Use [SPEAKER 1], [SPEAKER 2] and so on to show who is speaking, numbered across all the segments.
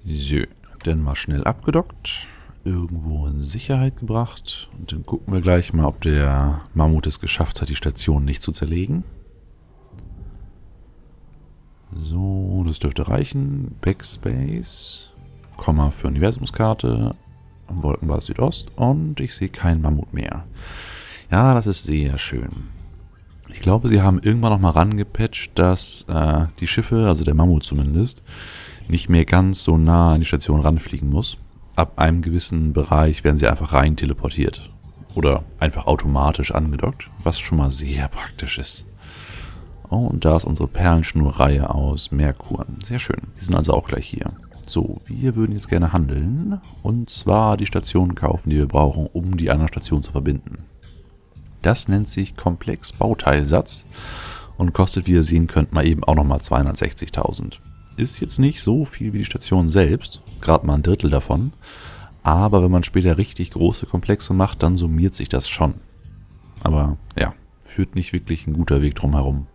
[SPEAKER 1] So, dann mal schnell abgedockt, irgendwo in Sicherheit gebracht und dann gucken wir gleich mal, ob der Mammut es geschafft hat, die Station nicht zu zerlegen. So, das dürfte reichen. Backspace, Komma für Universumskarte, Wolkenbasis Südost und ich sehe keinen Mammut mehr. Ja, das ist sehr schön. Ich glaube, sie haben irgendwann nochmal rangepatcht, dass die Schiffe, also der Mammut zumindest, nicht mehr ganz so nah an die Station ranfliegen muss. Ab einem gewissen Bereich werden sie einfach rein teleportiert. Oder einfach automatisch angedockt, was schon mal sehr praktisch ist. Oh, und da ist unsere Perlenschnurreihe aus Merkuren. Sehr schön. Die sind also auch gleich hier. So, wir würden jetzt gerne handeln. Und zwar die Stationen kaufen, die wir brauchen, um die anderen Stationen zu verbinden. Das nennt sich Komplex Bauteilsatz und kostet, wie ihr sehen könnt, mal eben auch nochmal 260.000. Ist jetzt nicht so viel wie die Station selbst, gerade mal ein Drittel davon. Aber wenn man später richtig große Komplexe macht, dann summiert sich das schon. Aber ja, führt nicht wirklich ein guter Weg drum herum.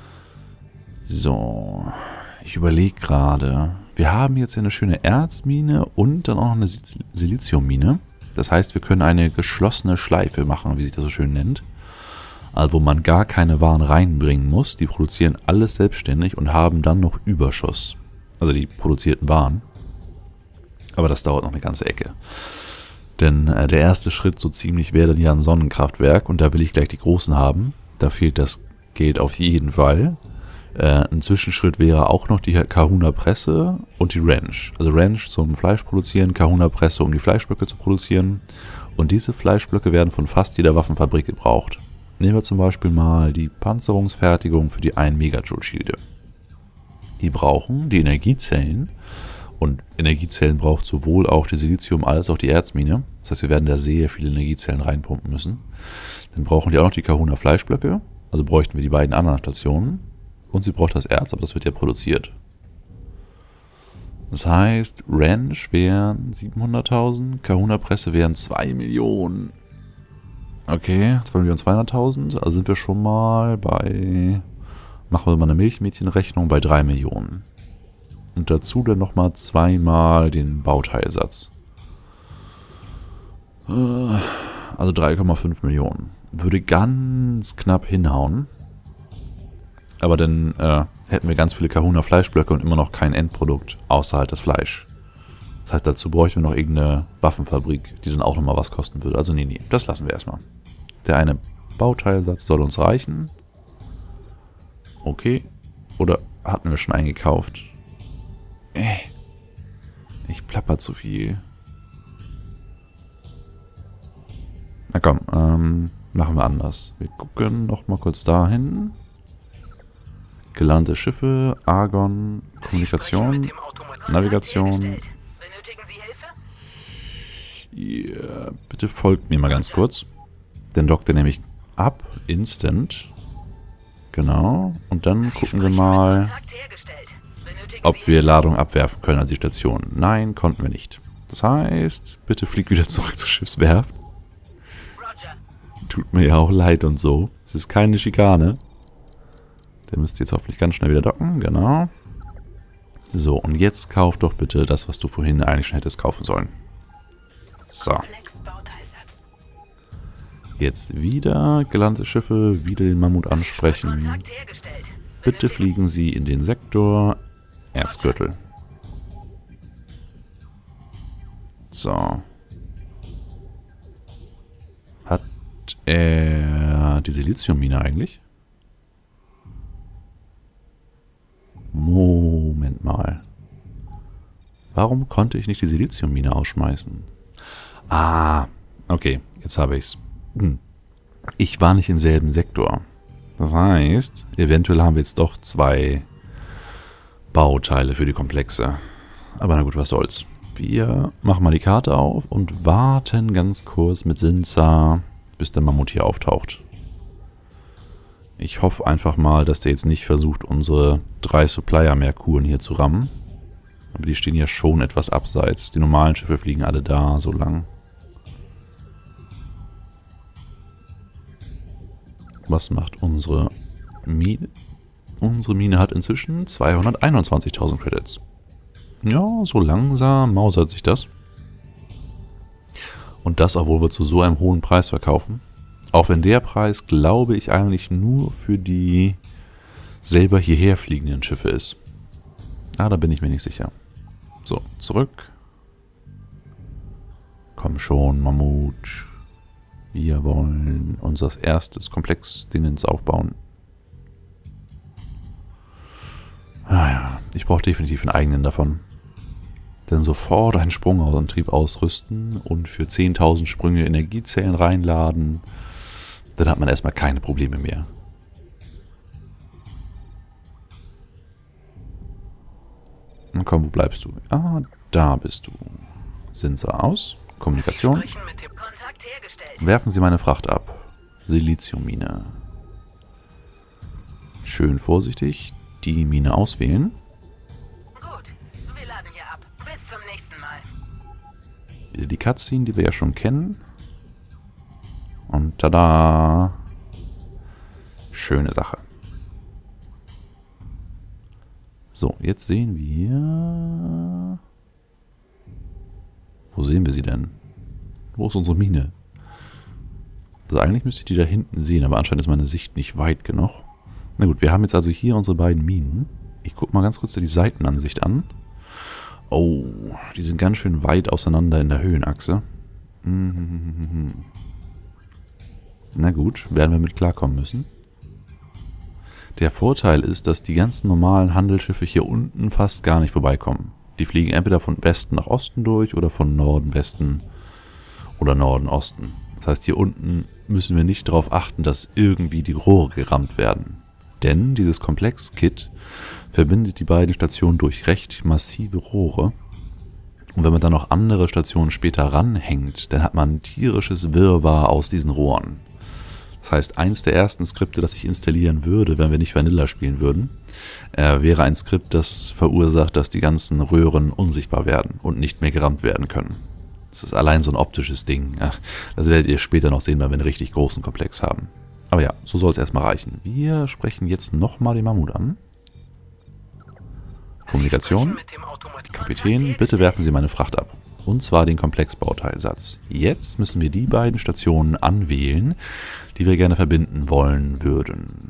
[SPEAKER 1] So, ich überlege gerade. Wir haben jetzt eine schöne Erzmine und dann auch noch eine Siliziummine. Das heißt, wir können eine geschlossene Schleife machen, wie sich das so schön nennt. Also wo man gar keine Waren reinbringen muss. Die produzieren alles selbstständig und haben dann noch Überschuss. Also die produzierten Waren. Aber das dauert noch eine ganze Ecke. Denn der erste Schritt so ziemlich wäre dann ja ein Sonnenkraftwerk. Und da will ich gleich die großen haben. Da fehlt das Geld auf jeden Fall. Ein Zwischenschritt wäre auch noch die Kahuna-Presse und die Ranch. Also Ranch zum Fleisch produzieren, Kahuna-Presse, um die Fleischblöcke zu produzieren. Und diese Fleischblöcke werden von fast jeder Waffenfabrik gebraucht. Nehmen wir zum Beispiel mal die Panzerungsfertigung für die 1 Megajoule-Schilde. Die brauchen die Energiezellen. Und Energiezellen braucht sowohl auch die Silizium als auch die Erzmine. Das heißt, wir werden da sehr viele Energiezellen reinpumpen müssen. Dann brauchen die auch noch die Kahuna-Fleischblöcke. Also bräuchten wir die beiden anderen Stationen. Und sie braucht das Erz, aber das wird ja produziert. Das heißt, Ranch wären 700.000, Kahuna-Presse wären 2 Millionen. Okay, 2.200.000, also sind wir schon mal bei, machen wir mal eine Milchmädchenrechnung, bei 3 Millionen. Und dazu dann nochmal zweimal den Bauteilsatz. Also 3,5 Millionen. Würde ganz knapp hinhauen. Aber dann hätten wir ganz viele Kahuna-Fleischblöcke und immer noch kein Endprodukt, außer halt das Fleisch. Das heißt, dazu bräuchten wir noch irgendeine Waffenfabrik, die dann auch nochmal was kosten würde. Also nee, das lassen wir erstmal. Der eine Bauteilsatz soll uns reichen. Okay. Oder hatten wir schon eingekauft? Ich plapper zu viel. Na komm, machen wir anders. Wir gucken nochmal kurz dahin. Gelandete Schiffe, Argon, Kommunikation, Navigation. Ja, bitte folgt mir mal ganz kurz. Dann dockt er nämlich ab, instant. Genau. Und dann gucken wir mal, ob wir Ladung abwerfen können an die Station. Nein, konnten wir nicht. Das heißt, bitte fliegt wieder zurück zur Schiffswerft. Tut mir ja auch leid und so. Es ist keine Schikane. Der müsste jetzt hoffentlich ganz schnell wieder docken, genau. So, und jetzt kauf doch bitte das, was du vorhin eigentlich schon hättest kaufen sollen. So. Jetzt wieder gelandete Schiffe, wieder den Mammut ansprechen. Bitte fliegen Sie in den Sektor Erzgürtel. So. Hat er die Siliziummine eigentlich? Moment mal. Warum konnte ich nicht die Siliziummine ausschmeißen? Ah, okay, jetzt habe ich's. Ich war nicht im selben Sektor. Das heißt, eventuell haben wir jetzt doch 2 Bauteile für die Komplexe. Aber na gut, was soll's. Wir machen mal die Karte auf und warten ganz kurz mit Sinza, bis der Mammut hier auftaucht. Ich hoffe einfach mal, dass der jetzt nicht versucht, unsere 3 Supplier-Merkuren hier zu rammen. Aber die stehen ja schon etwas abseits. Die normalen Schiffe fliegen alle da so lang. Was macht unsere Mine? Unsere Mine hat inzwischen 221.000 Credits. Ja, so langsam mausert sich das. Und das, obwohl wir zu so einem hohen Preis verkaufen. Auch wenn der Preis, glaube ich, eigentlich nur für die selber hierher fliegenden Schiffe ist. Ah, da bin ich mir nicht sicher. So, zurück. Komm schon, Mammut. Wir wollen unser erstes Komplex-Dingens aufbauen. Ah ja, ich brauche definitiv einen eigenen davon. Denn sofort einen Sprungantrieb ausrüsten und für 10.000 Sprünge Energiezellen reinladen, dann hat man erstmal keine Probleme mehr. Na komm, wo bleibst du? Ah, da bist du. Sensor aus. Kommunikation. Werfen Sie meine Fracht ab. Siliziummine. Schön vorsichtig. Die Mine auswählen.
[SPEAKER 2] Gut, wir laden hier ab. Bis zum nächsten Mal.
[SPEAKER 1] Wieder die Cutscene, die wir ja schon kennen. Und tada! Schöne Sache. So, jetzt sehen wir... Wo sehen wir sie denn? Wo ist unsere Mine? Also eigentlich müsste ich die da hinten sehen, aber anscheinend ist meine Sicht nicht weit genug. Na gut, wir haben jetzt also hier unsere beiden Minen. Ich gucke mal ganz kurz die Seitenansicht an. Oh, die sind ganz schön weit auseinander in der Höhenachse. Na gut, werden wir mit klarkommen müssen. Der Vorteil ist, dass die ganzen normalen Handelsschiffe hier unten fast gar nicht vorbeikommen. Die fliegen entweder von Westen nach Osten durch oder von Norden, Westen oder Norden, Osten. Das heißt, hier unten müssen wir nicht darauf achten, dass irgendwie die Rohre gerammt werden. Denn dieses Komplex-Kit verbindet die beiden Stationen durch recht massive Rohre. Und wenn man dann noch andere Stationen später ranhängt, dann hat man ein tierisches Wirrwarr aus diesen Rohren. Das heißt, eins der ersten Skripte, das ich installieren würde, wenn wir nicht Vanilla spielen würden, wäre ein Skript, das verursacht, dass die ganzen Röhren unsichtbar werden und nicht mehr gerammt werden können. Das ist allein so ein optisches Ding. Ach, das werdet ihr später noch sehen, wenn wir einen richtig großen Komplex haben. Aber ja, so soll es erstmal reichen. Wir sprechen jetzt nochmal den Mammut an. Kommunikation. Kapitän, bitte werfen Sie meine Fracht ab. Und zwar den Komplexbauteilsatz. Jetzt müssen wir die beiden Stationen anwählen, die wir gerne verbinden wollen würden.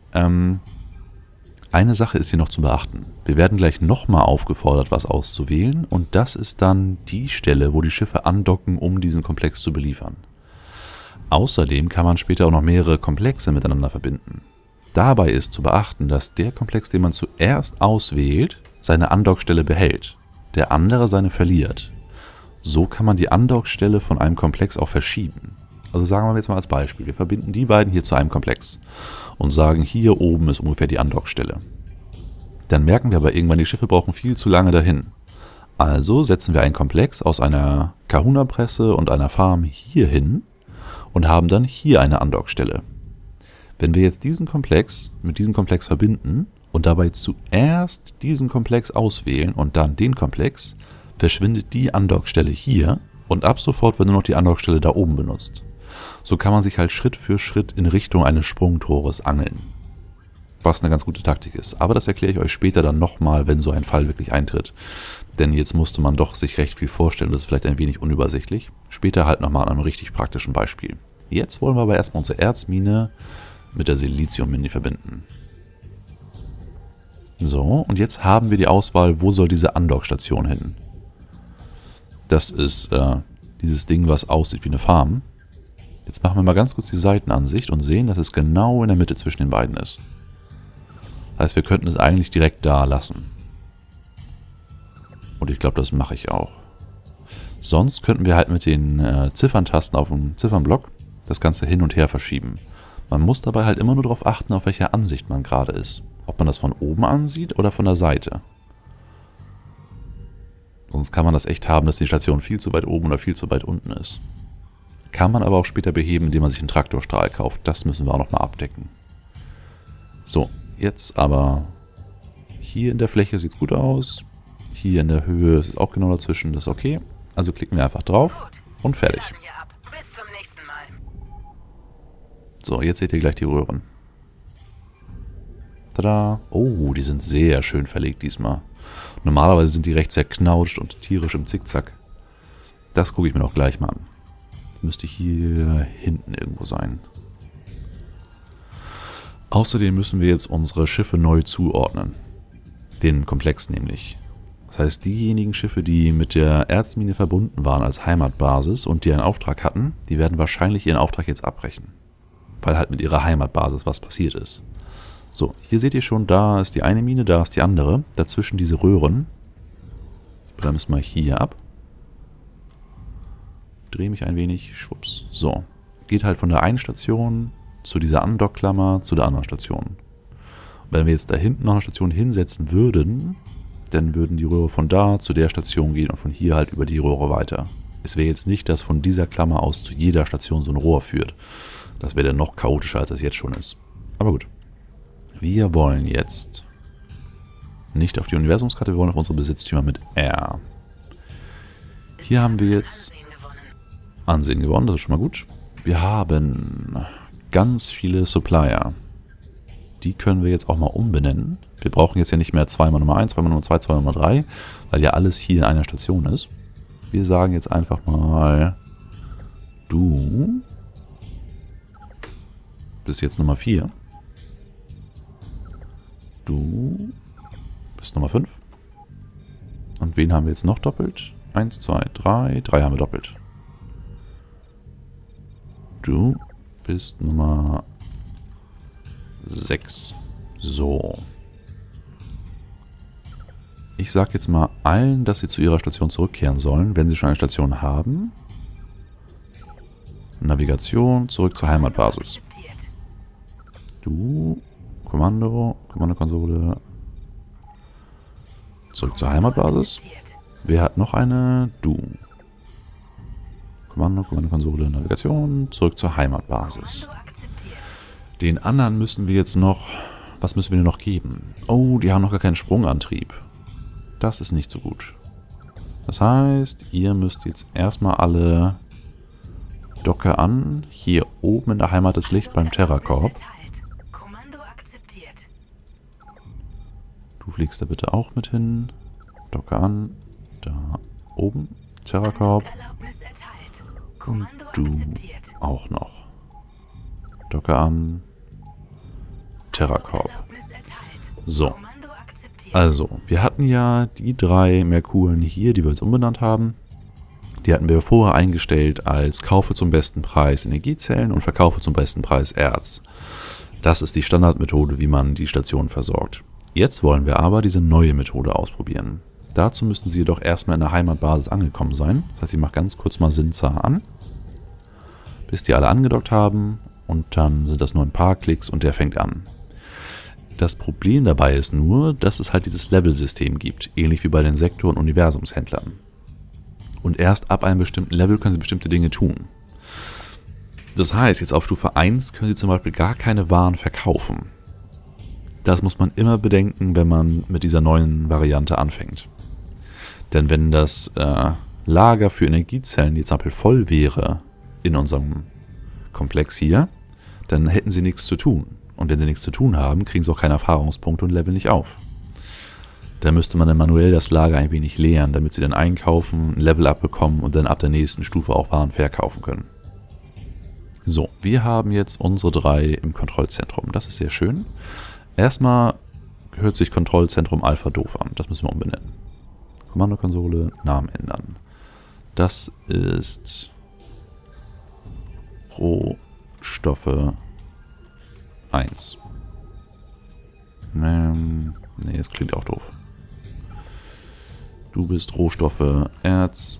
[SPEAKER 1] Eine Sache ist hier noch zu beachten. Wir werden gleich nochmal aufgefordert, was auszuwählen. Und das ist dann die Stelle, wo die Schiffe andocken, um diesen Komplex zu beliefern. Außerdem kann man später auch noch mehrere Komplexe miteinander verbinden. Dabei ist zu beachten, dass der Komplex, den man zuerst auswählt, seine Andockstelle behält, der andere seine verliert. So kann man die Andockstelle von einem Komplex auch verschieben. Also sagen wir jetzt mal als Beispiel, wir verbinden die beiden hier zu einem Komplex und sagen, hier oben ist ungefähr die Andockstelle. Dann merken wir aber irgendwann, die Schiffe brauchen viel zu lange dahin. Also setzen wir einen Komplex aus einer Kahuna-Presse und einer Farm hier hin und haben dann hier eine Andockstelle. Wenn wir jetzt diesen Komplex mit diesem Komplex verbinden und dabei zuerst diesen Komplex auswählen und dann den Komplex, verschwindet die Andockstelle hier und ab sofort wird nur noch die Andockstelle da oben benutzt. So kann man sich halt Schritt für Schritt in Richtung eines Sprungtores angeln. Was eine ganz gute Taktik ist. Aber das erkläre ich euch später dann nochmal, wenn so ein Fall wirklich eintritt. Denn jetzt musste man doch sich recht viel vorstellen, das ist vielleicht ein wenig unübersichtlich. Später halt nochmal an einem richtig praktischen Beispiel. Jetzt wollen wir aber erstmal unsere Erzmine mit der Siliziummine verbinden. So, und jetzt haben wir die Auswahl, wo soll diese Andockstation hin? Das ist dieses Ding, was aussieht wie eine Farm. Jetzt machen wir mal ganz kurz die Seitenansicht und sehen, dass es genau in der Mitte zwischen den beiden ist. Das heißt, wir könnten es eigentlich direkt da lassen. Und ich glaube, das mache ich auch. Sonst könnten wir halt mit den Zifferntasten auf dem Ziffernblock das Ganze hin und her verschieben. Man muss dabei halt immer nur darauf achten, auf welcher Ansicht man gerade ist. Ob man das von oben ansieht oder von der Seite. Sonst kann man das echt haben, dass die Station viel zu weit oben oder viel zu weit unten ist. Kann man aber auch später beheben, indem man sich einen Traktorstrahl kauft. Das müssen wir auch nochmal abdecken. So, jetzt aber hier in der Fläche sieht es gut aus. Hier in der Höhe ist es auch genau dazwischen. Das ist okay. Also klicken wir einfach drauf und fertig.
[SPEAKER 2] Bis zum nächsten Mal.
[SPEAKER 1] So, jetzt seht ihr gleich die Röhren. Tada! Oh, die sind sehr schön verlegt diesmal. Normalerweise sind die recht zerknautscht und tierisch im Zickzack. Das gucke ich mir noch gleich mal an. Das müsste hier hinten irgendwo sein. Außerdem müssen wir jetzt unsere Schiffe neu zuordnen. Den Komplex nämlich. Das heißt, diejenigen Schiffe, die mit der Erzmine verbunden waren als Heimatbasis und die einen Auftrag hatten, die werden wahrscheinlich ihren Auftrag jetzt abbrechen. Weil halt mit ihrer Heimatbasis was passiert ist. So, hier seht ihr schon, da ist die eine Mine, da ist die andere. Dazwischen diese Röhren. Ich bremse mal hier ab. Drehe mich ein wenig, schwupps. So, geht halt von der einen Station zu dieser Andockklammer zu der anderen Station. Und wenn wir jetzt da hinten noch eine Station hinsetzen würden, dann würden die Röhre von da zu der Station gehen und von hier halt über die Röhre weiter. Es wäre jetzt nicht, dass von dieser Klammer aus zu jeder Station so ein Rohr führt. Das wäre dann noch chaotischer, als es jetzt schon ist. Aber gut. Wir wollen jetzt nicht auf die Universumskarte, wir wollen auf unsere Besitztümer mit R. Hier haben wir jetzt Ansehen gewonnen, das ist schon mal gut. Wir haben ganz viele Supplier. Die können wir jetzt auch mal umbenennen. Wir brauchen jetzt ja nicht mehr zweimal Nummer 1, zweimal Nummer 2, zweimal Nummer 3, weil ja alles hier in einer Station ist. Wir sagen jetzt einfach mal, du bist jetzt Nummer 4. Du bist Nummer 5. Und wen haben wir jetzt noch doppelt? 1, 2, 3. 3 haben wir doppelt. Du bist Nummer 6. So. Ich sage jetzt mal allen, dass sie zu ihrer Station zurückkehren sollen, wenn sie schon eine Station haben. Navigation, zurück zur Heimatbasis. Du, Kommandokonsole, zurück zur Heimatbasis. Wer hat noch eine? Du. Kommandokonsole, Navigation, zurück zur Heimatbasis. Den anderen müssen wir jetzt noch... Was müssen wir denn noch geben? Oh, die haben noch gar keinen Sprungantrieb. Das ist nicht so gut. Das heißt, ihr müsst jetzt erstmal alle Docke an. Hier oben in der Heimat ist Licht beim Terracorp. Du fliegst da bitte auch mit hin. Docke an. Da oben. Terracorp. Und du auch noch. Docke an. Terracorp. So. Also, wir hatten ja die 3 Merkuren hier, die wir jetzt umbenannt haben. Die hatten wir vorher eingestellt als kaufe zum besten Preis Energiezellen und verkaufe zum besten Preis Erz. Das ist die Standardmethode, wie man die Station versorgt. Jetzt wollen wir aber diese neue Methode ausprobieren. Dazu müssen Sie jedoch erstmal in der Heimatbasis angekommen sein. Das heißt, ich mache ganz kurz mal Sinzar an, bis die alle angedockt haben und dann sind das nur ein paar Klicks und der fängt an. Das Problem dabei ist nur, dass es halt dieses Level-System gibt, ähnlich wie bei den Sektor- und Universumshändlern. Und erst ab einem bestimmten Level können Sie bestimmte Dinge tun. Das heißt, jetzt auf Stufe 1 können Sie zum Beispiel gar keine Waren verkaufen. Das muss man immer bedenken, wenn man mit dieser neuen Variante anfängt. Denn wenn das Lager für Energiezellen jetzt zum Beispiel voll wäre in unserem Komplex hier, dann hätten Sie nichts zu tun. Und wenn Sie nichts zu tun haben, kriegen Sie auch keine Erfahrungspunkte und leveln nicht auf. Da müsste man dann manuell das Lager ein wenig leeren, damit Sie dann einkaufen, ein Level abbekommen und dann ab der nächsten Stufe auch Waren verkaufen können. So, wir haben jetzt unsere 3 im Kontrollzentrum. Das ist sehr schön. Erstmal hört sich Kontrollzentrum Alpha doof an. Das müssen wir umbenennen. Kommandokonsole, Namen ändern. Das ist Rohstoffe 1. Nee, das klingt auch doof. Du bist Rohstoffe Erz,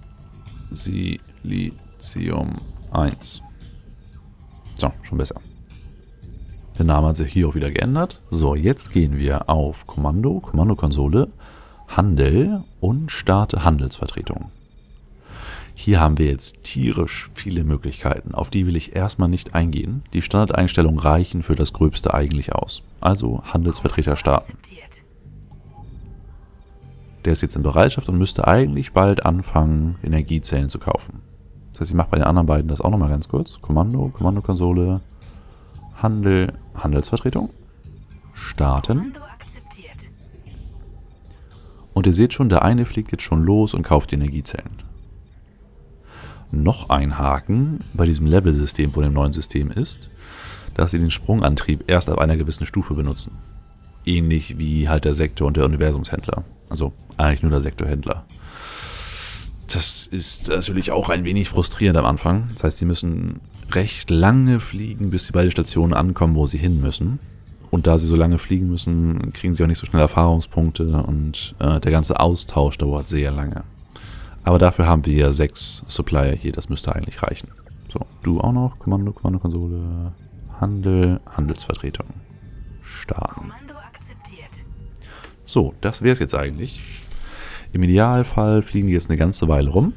[SPEAKER 1] Silizium 1. So, schon besser. Der Name hat sich hier auch wieder geändert. So, jetzt gehen wir auf Kommandokonsole, Handel und starte Handelsvertretung. Hier haben wir jetzt tierisch viele Möglichkeiten, auf die will ich erstmal nicht eingehen. Die Standardeinstellungen reichen für das Gröbste eigentlich aus. Also Handelsvertreter starten. Der ist jetzt in Bereitschaft und müsste eigentlich bald anfangen, Energiezellen zu kaufen. Das heißt, ich mache bei den anderen beiden das auch nochmal ganz kurz. Kommandokonsole, Handelsvertretung, starten. Und ihr seht schon, der eine fliegt jetzt schon los und kauft die Energiezellen. Noch ein Haken bei diesem Level-System von dem neuen System ist, dass sie den Sprungantrieb erst ab einer gewissen Stufe benutzen. Ähnlich wie halt der Sektor und der Universumshändler. Also eigentlich nur der Sektorhändler. Das ist natürlich auch ein wenig frustrierend am Anfang. Das heißt, sie müssen recht lange fliegen, bis sie bei den Stationen ankommen, wo sie hin müssen. Und da sie so lange fliegen müssen, kriegen sie auch nicht so schnell Erfahrungspunkte und der ganze Austausch dauert sehr lange. Aber dafür haben wir ja 6 Supplier hier, das müsste eigentlich reichen. So, du auch noch, Kommandokonsole, Handel, Handelsvertretung, starten.
[SPEAKER 2] Kommando akzeptiert.
[SPEAKER 1] So, das wäre es jetzt eigentlich. Im Idealfall fliegen die jetzt eine ganze Weile rum,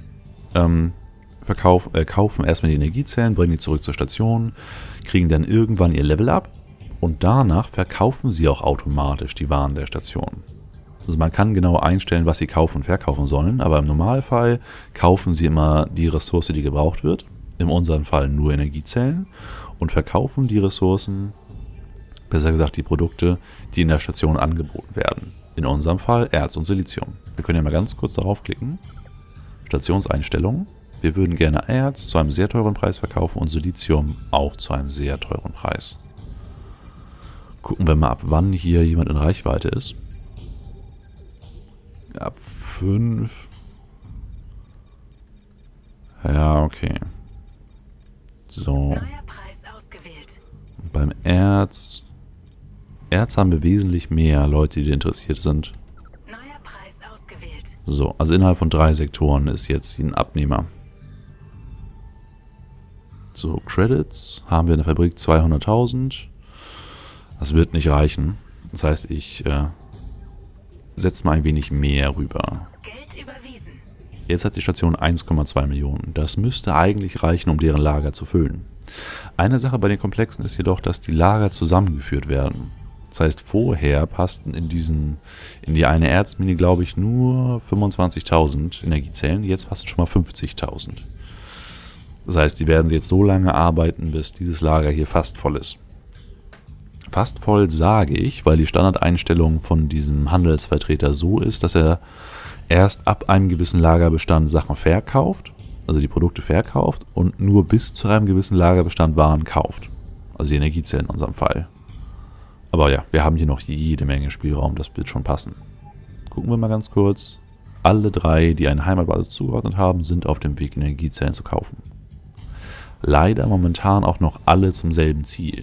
[SPEAKER 1] kaufen erstmal die Energiezellen, bringen die zurück zur Station, kriegen dann irgendwann ihr Level up und danach verkaufen sie auch automatisch die Waren der Station. Also man kann genau einstellen, was sie kaufen und verkaufen sollen, aber im Normalfall kaufen sie immer die Ressource, die gebraucht wird, in unserem Fall nur Energiezellen, und verkaufen die Ressourcen, besser gesagt die Produkte, die in der Station angeboten werden. In unserem Fall Erz und Silizium. Wir können ja mal ganz kurz darauf klicken. Stationseinstellungen. Wir würden gerne Erz zu einem sehr teuren Preis verkaufen und Silizium auch zu einem sehr teuren Preis. Gucken wir mal, ab wann hier jemand in Reichweite ist. Ab 5. Ja, okay. So.
[SPEAKER 2] Neuer Preis ausgewählt.
[SPEAKER 1] Beim Erz haben wir wesentlich mehr Leute, die interessiert sind.
[SPEAKER 2] Neuer Preis ausgewählt.
[SPEAKER 1] So, also innerhalb von 3 Sektoren ist jetzt ein Abnehmer. So, Credits haben wir in der Fabrik 200.000. Das wird nicht reichen. Das heißt, ich setze mal ein wenig mehr rüber.
[SPEAKER 2] Geld überwiesen.
[SPEAKER 1] Jetzt hat die Station 1,2 Millionen. Das müsste eigentlich reichen, um deren Lager zu füllen. Eine Sache bei den Komplexen ist jedoch, dass die Lager zusammengeführt werden. Das heißt, vorher passten in die eine Erzmine, glaube ich, nur 25.000 Energiezellen. Jetzt passen schon mal 50.000. Das heißt, die werden jetzt so lange arbeiten, bis dieses Lager hier fast voll ist. Fast voll sage ich, weil die Standardeinstellung von diesem Handelsvertreter so ist, dass er erst ab einem gewissen Lagerbestand Sachen verkauft, also die Produkte verkauft und nur bis zu einem gewissen Lagerbestand Waren kauft. Also die Energiezellen in unserem Fall. Aber ja, wir haben hier noch jede Menge Spielraum, das wird schon passen. Gucken wir mal ganz kurz. Alle 3, die eine Heimatbasis zugeordnet haben, sind auf dem Weg, Energiezellen zu kaufen. Leider momentan auch noch alle zum selben Ziel.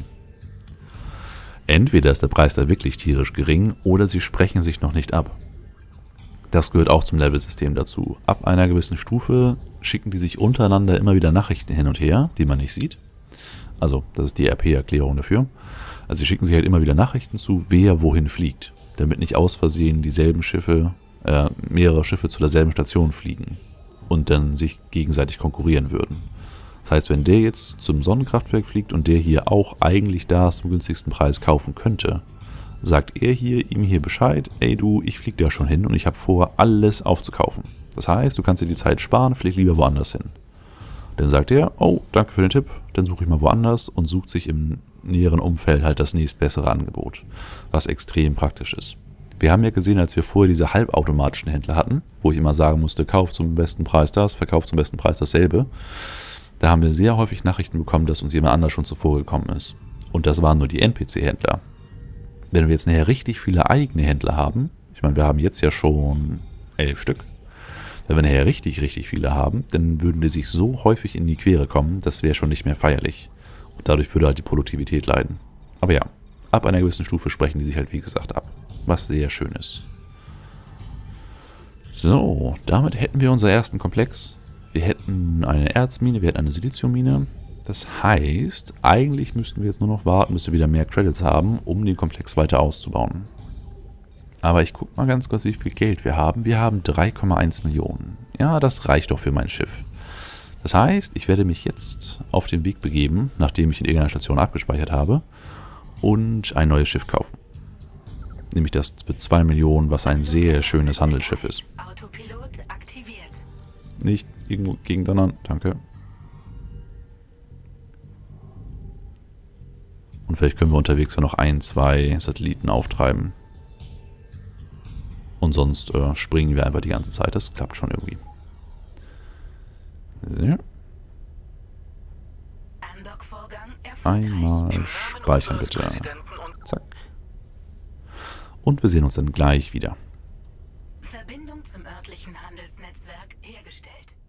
[SPEAKER 1] Entweder ist der Preis da wirklich tierisch gering oder sie sprechen sich noch nicht ab. Das gehört auch zum Level-System dazu. Ab einer gewissen Stufe schicken die sich untereinander immer wieder Nachrichten hin und her, die man nicht sieht. Also, das ist die RP-Erklärung dafür. Also sie schicken sich halt immer wieder Nachrichten zu, wer wohin fliegt, damit nicht aus Versehen dieselben Schiffe, mehrere Schiffe zu derselben Station fliegen und dann sich gegenseitig konkurrieren würden. Das heißt, wenn der jetzt zum Sonnenkraftwerk fliegt und der hier auch eigentlich da zum günstigsten Preis kaufen könnte, sagt er ihm hier Bescheid, ey du, ich fliege da schon hin und ich habe vor, alles aufzukaufen. Das heißt, du kannst dir die Zeit sparen, flieg lieber woanders hin. Dann sagt er, oh, danke für den Tipp, dann suche ich mal woanders und sucht sich im näheren Umfeld halt das nächstbessere Angebot, was extrem praktisch ist. Wir haben ja gesehen, als wir vorher diese halbautomatischen Händler hatten, wo ich immer sagen musste, kauf zum besten Preis das, verkauf zum besten Preis dasselbe, da haben wir sehr häufig Nachrichten bekommen, dass uns jemand anders schon zuvor gekommen ist. Und das waren nur die NPC-Händler. Wenn wir jetzt nachher richtig viele eigene Händler haben, ich meine, wir haben jetzt ja schon 11 Stück, wenn wir nachher richtig viele haben, dann würden die sich so häufig in die Quere kommen, das wäre schon nicht mehr feierlich. Und dadurch würde halt die Produktivität leiden. Aber ja, ab einer gewissen Stufe sprechen die sich halt wie gesagt ab, was sehr schön ist. So, damit hätten wir unseren ersten Komplex. Wir hätten eine Erzmine, wir hätten eine Siliziummine. Das heißt, eigentlich müssten wir jetzt nur noch warten, bis wir wieder mehr Credits haben, um den Komplex weiter auszubauen. Aber ich gucke mal ganz kurz, wie viel Geld wir haben. Wir haben 3,1 Millionen. Ja, das reicht doch für mein Schiff. Das heißt, ich werde mich jetzt auf den Weg begeben, nachdem ich in irgendeiner Station abgespeichert habe, und ein neues Schiff kaufen. Nämlich das für 2 Millionen, was ein sehr schönes Handelsschiff ist.
[SPEAKER 2] Autopilot aktiviert.
[SPEAKER 1] Nicht irgendwo gegen donnern, danke. Und vielleicht können wir unterwegs ja noch 1, 2 Satelliten auftreiben. Und sonst springen wir einfach die ganze Zeit. Das klappt schon irgendwie. So. Einmal speichern bitte. Zack. Und wir sehen uns dann gleich wieder.
[SPEAKER 2] Verbindung zum örtlichen Handelsnetzwerk hergestellt.